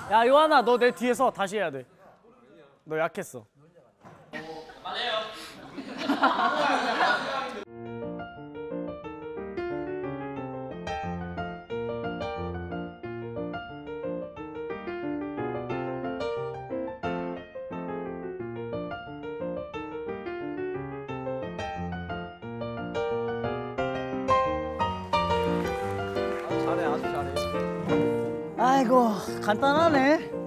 야 요한아 너 내 뒤에서 다시 해야 돼. 너 약했어. 잘해, 아주 잘해. 아이고 간단하네.